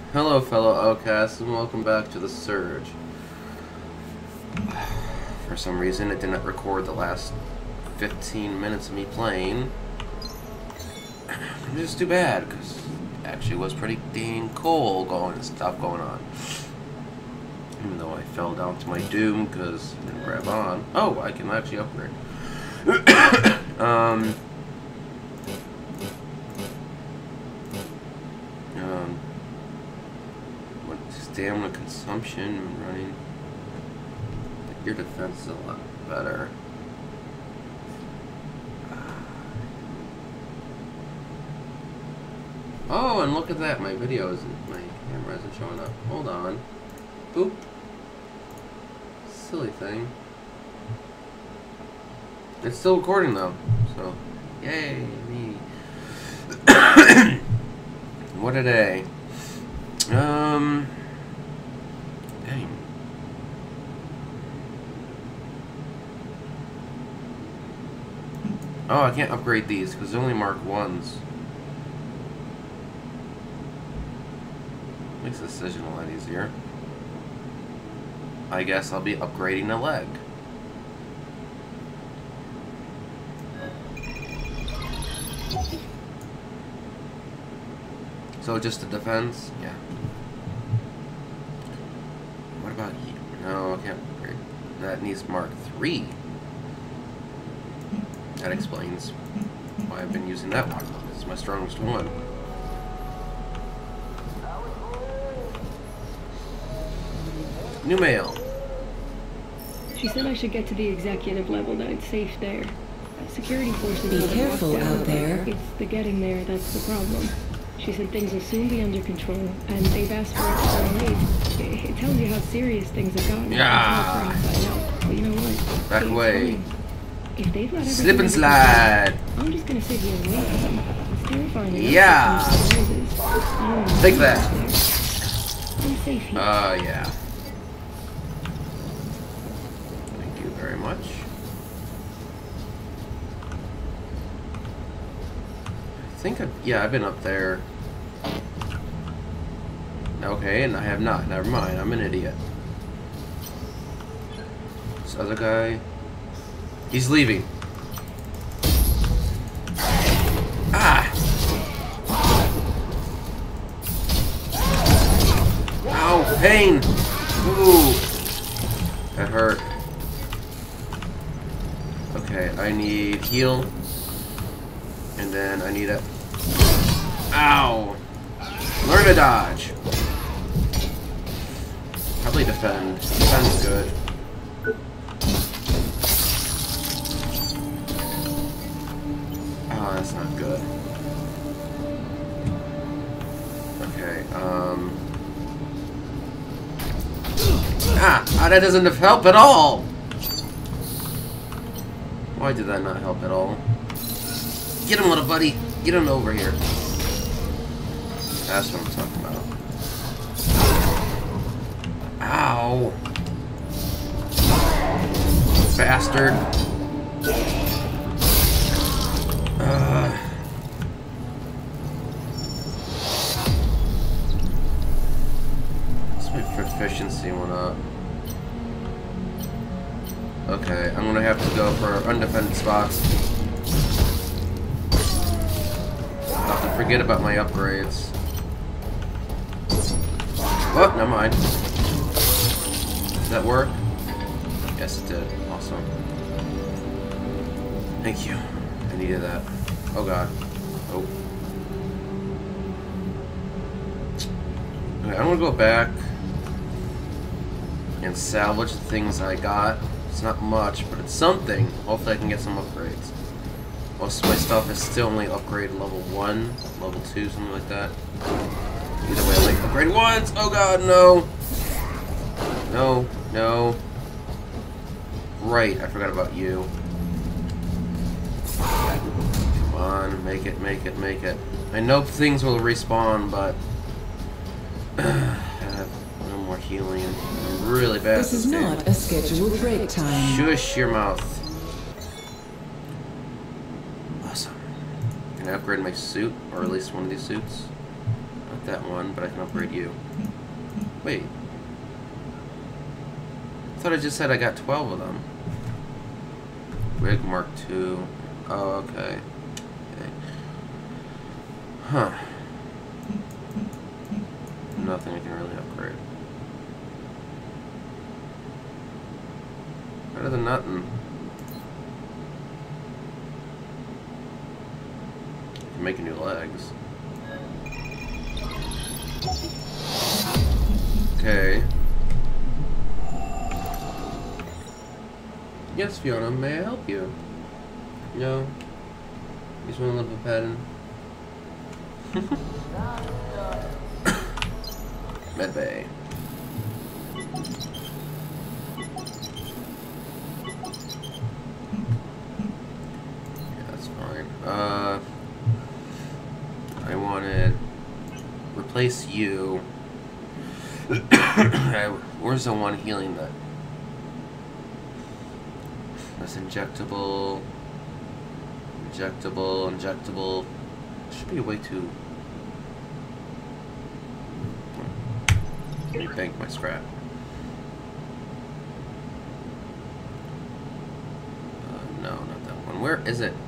Hello, fellow outcasts, and welcome back to the Surge. For some reason, it didn't record the last 15 minutes of me playing. Which is too bad, because it actually was pretty dang cool stuff going on. Even though I fell down to my doom because I didn't grab on. Oh, I can actually upgrade. What stamina consumption and running? Your defense is a lot better. Oh, and look at that! My video isn't, my camera isn't showing up. Hold on. Boop. Silly thing. It's still recording though, so yay me. What a day. Dang. Oh, I can't upgrade these because they're only marked ones. Makes the decision a lot easier. I guess I'll be upgrading a leg. So just the defense? Yeah. What about you? No, I can't upgrade. That needs Mark 3. That explains why I've been using that one. It's my strongest one. New mail. She said I should get to the executive level, that it's safe there. Security forces Be careful out there. It's the getting there that's the problem. She said things will soon be under control, and they've asked for external aid. It tells you how serious things have gotten. Yeah. But you know what? Back It's away. fine. If they've let everything Slip and slide. I'm just gonna sit here and wait for them. It's terrifying. Yeah. Take that. I'm safe here. Yeah. Thank you very much. I've been up there. Okay, and I have not. Never mind, I'm an idiot. This other guy, he's leaving. Ah! Ow, pain! Ooh! That hurt. Okay, I need heal. And then I need a... Ow! Learn to dodge. Probably defend. Defend's good. Oh, that's not good. Okay, that doesn't help at all! Why did that not help at all? Get him, little buddy! Get him over here. That's what I'm talking about. Ow! Bastard! My proficiency went up. Okay, I'm gonna have to go for undefended spots. I'll have to forget about my upgrades. Oh, never mind. Did that work? Yes, it did. Awesome. Thank you. I needed that. Oh god. Oh. Okay, I'm gonna go back and salvage the things I got. It's not much, but it's something. Hopefully I can get some upgrades. Most of my stuff is still only upgrade level 1, level 2, something like that. Either way, I like upgrade once! Oh god, no! No, no. Right, I forgot about you. Come on, make it, make it, make it. I know things will respawn, but... I have no more healing. I'm really bad. This is not a scheduled break time. Shush your mouth. Awesome. Can I upgrade my suit? Or at least one of these suits? Not that one, but I can upgrade you. Wait. I thought I just said I got 12 of them. Rig Mark II. Oh, okay. Huh. Nothing I can really upgrade. Better than nothing. I'm making new legs. Okay. Yes, Fiona, may I help you? No? You just want to live a pattern? Medbay. Yeah, that's fine. I wanted replace you. Where's the one healing that? That's injectable. Injectable. Should be a way to. Let me bank my scrap. No, not that one. Where is it?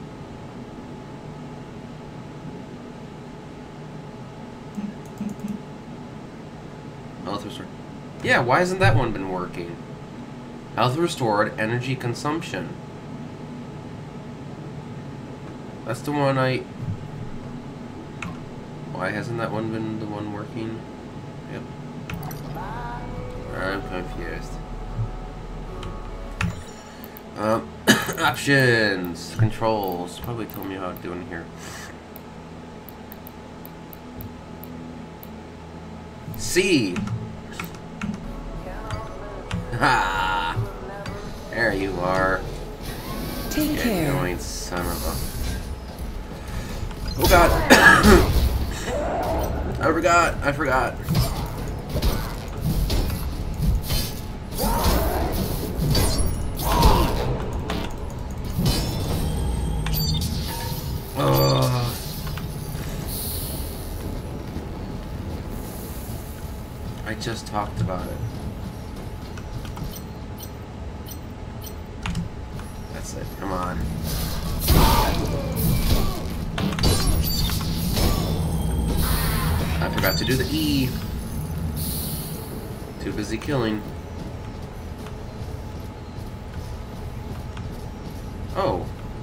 Health restored. Yeah, why hasn't that one been working? Health restored, energy consumption. That's the one I... Why hasn't that one been the one working? Yep. I'm confused. Options, controls. Probably tell me how to do in here. C. Ha! There you are. Take care. Annoying son of a. Oh god! I forgot. I just talked about it. That's it. Come on. I forgot to do the E. Too busy killing. Oh.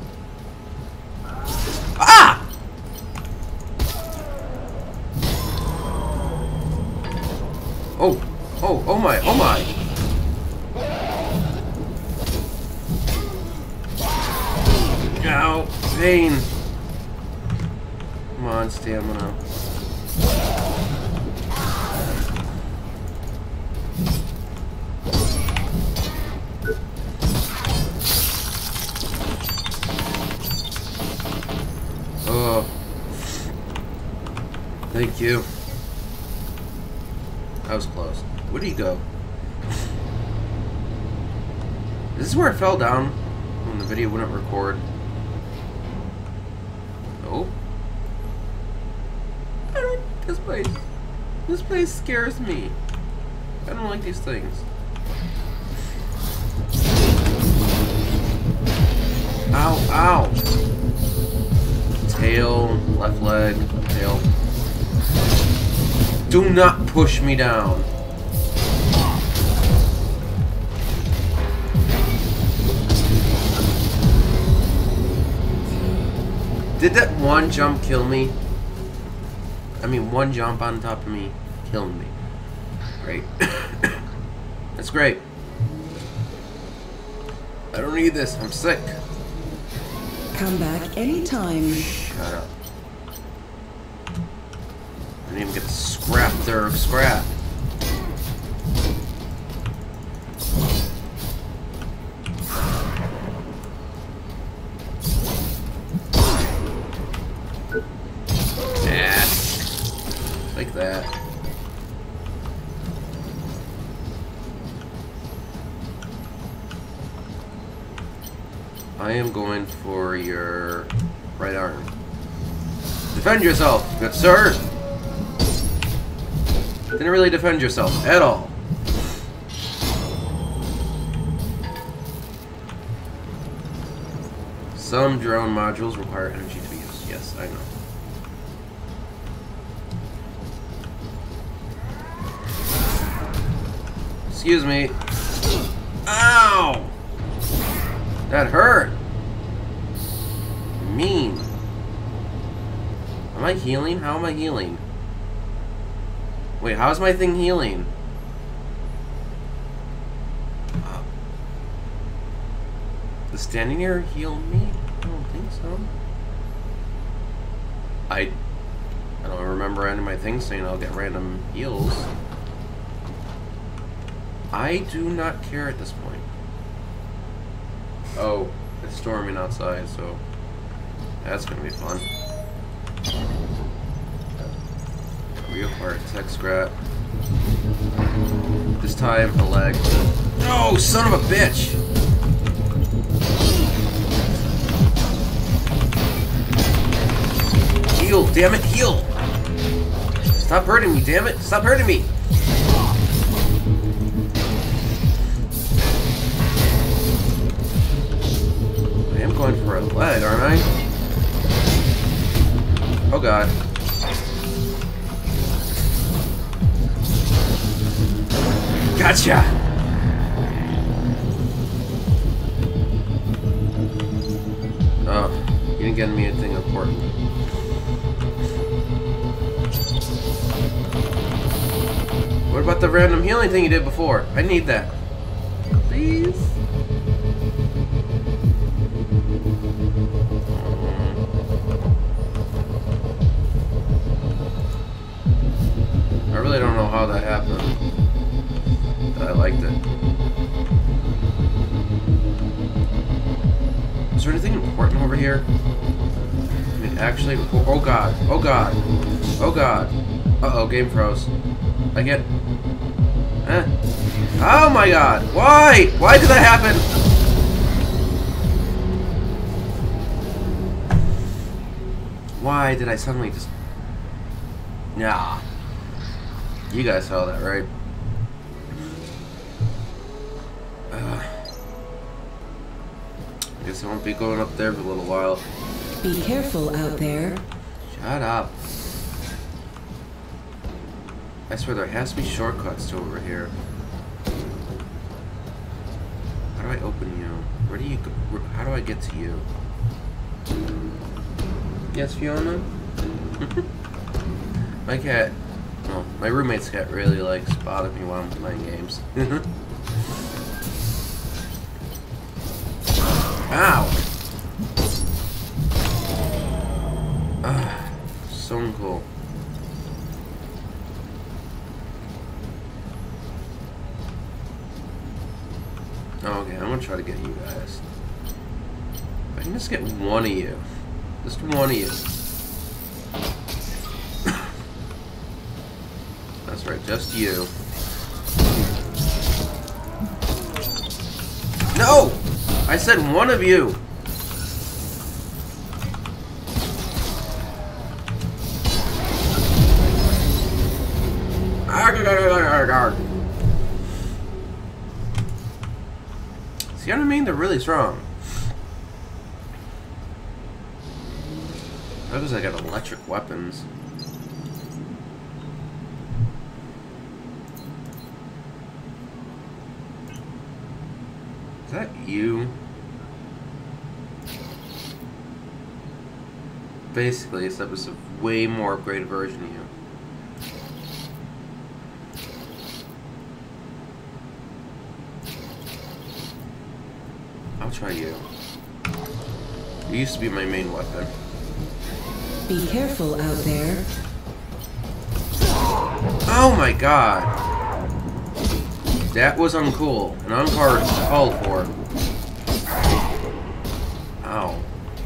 Ah! Oh my. Ow, pain. Come on, stamina. Oh. Thank you. That was close. Where did he go? This is where I fell down when the video wouldn't record. Oh. I don't. This place scares me. I don't like these things. Ow. Tail, left leg, tail. Do not push me down. Did that one jump kill me? I mean, one jump on top of me killed me. Great. That's great. I don't need this. I'm sick. Come back anytime. Shut up. I didn't even get to scrap their scrap. Like that. I am going for your right arm. Defend yourself, good sir! Didn't really defend yourself at all. Some drone modules require energy to be used. Yes, I know. Excuse me. Ow! That hurt. Mean. Am I healing? How am I healing? Wait, how's my thing healing? Does standing here heal me? I don't think so. I don't remember any of my things saying I'll get random heals. I do not care at this point. Oh, it's storming outside, so that's gonna be fun. Reacquire tech scrap. This time a leg. No, son of a bitch! Heal, damn it, heal! Stop hurting me, damn it! Stop hurting me! I am going for a leg, aren't I? Oh god. Gotcha! Oh, you didn't get me anything important. What about the random healing thing you did before? I need that. Please? I really don't know how that happened. But I liked it. Is there anything important over here? I mean, actually, oh god, oh god, oh god. Uh-oh, game froze. I get... Oh my god! Why? Why did that happen? Why did I suddenly just... Nah. You guys saw that, right? I guess I won't be going up there for a little while. Be careful out there. Shut up. I swear there has to be shortcuts to over here. How do I open you? Where do you go? How do I get to you? Yes, Fiona? My cat... Well, my roommate's cat really likes bothering me while I'm playing games. Ow! So uncool. Okay, I'm gonna try to get you guys. If I can just get one of you. Just one of you. That's right, just you. No! I said one of you! See what I mean? They're really strong. That was I got electric weapons. Is that you? Basically, except it's a way more upgraded version of you. I'll try you. You used to be my main weapon. Be careful out there. Oh my god! That was uncool and uncalled for. Ow.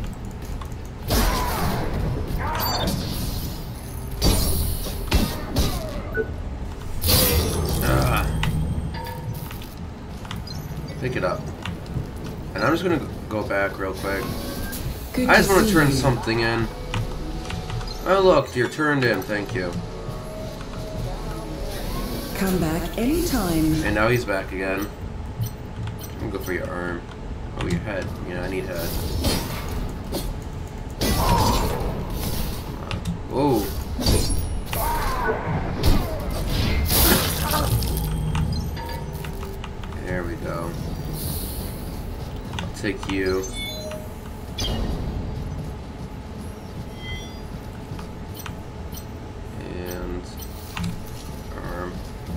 Pick it up. And I'm just gonna go back real quick. I just want to turn something in. Oh look, you're turned in, thank you. Come back anytime. And now he's back again. I'm gonna go for your arm. Oh, your head. Yeah, I need head. Whoa. There we go. I'll take you. And arm.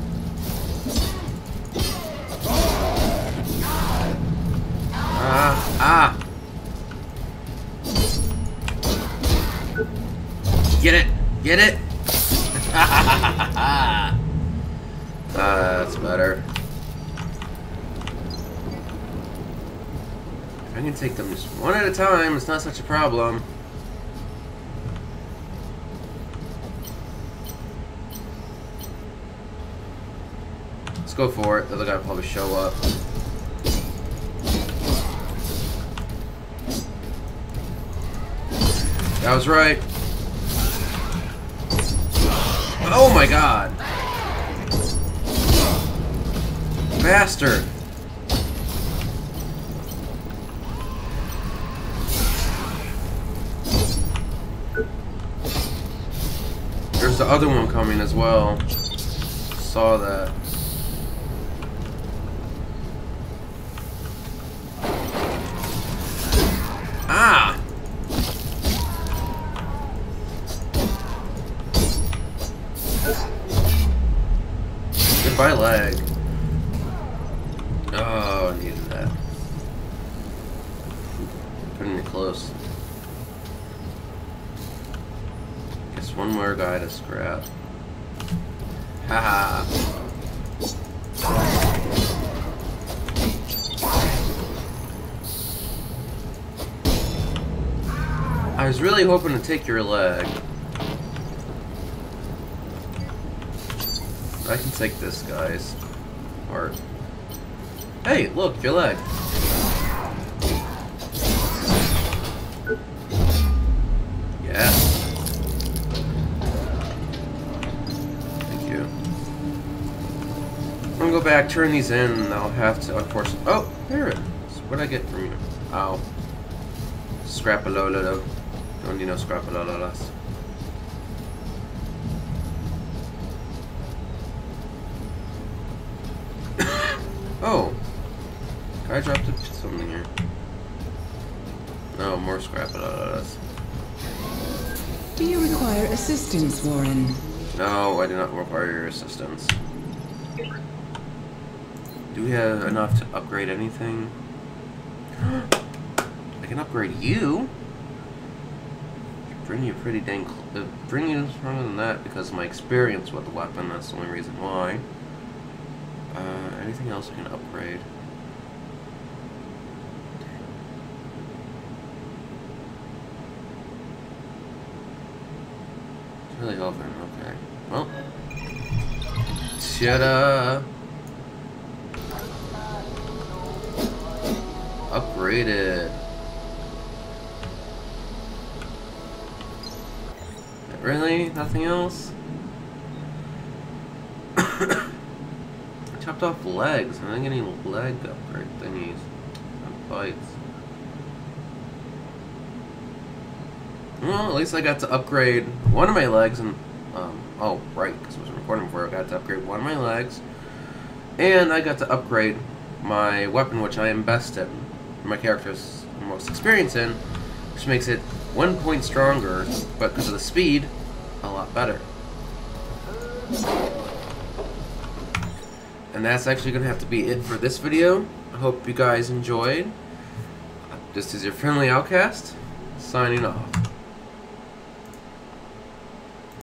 Ah! Get it! Get it! That's better. If I can take them just one at a time, it's not such a problem. Let's go for it. The other guy will probably show up. I was right. Oh my god! Bastard! There's the other one coming as well. Saw that. Ah! Goodbye, leg. Oh, I needed that. Putting it close. Guess one more guy to scrap. Haha. I was really hoping to take your leg. I can take this guy's heart. Hey, look, your leg. Yeah. Thank you. I'm gonna go back, turn these in, and I'll have to, of course. Oh, there it is. What'd I get from you? Ow. Scrapalolo. Don't need no scrapalolas. Oh, I dropped something here. No, more scrapalolas. Do you require assistance, Warren? No, I do not require your assistance. Do we have enough to upgrade anything? I can upgrade you. Bring you pretty dang. Bring you stronger than that because of my experience with the weapon. That's the only reason why. Anything else I can upgrade? It's really helping. Okay. Well. Ta-da! Upgraded. Really? Nothing else? Chopped off legs. I didn't get any leg upgrade thingies. And bites. Well, at least I got to upgrade one of my legs and oh, right, because I was recording before. I got to upgrade one of my legs. And I got to upgrade my weapon, which I am best at. My character's most experienced in, which makes it 1 point stronger, but because of the speed, a lot better. And that's actually going to have to be it for this video. I hope you guys enjoyed. This is your friendly Outcast, signing off.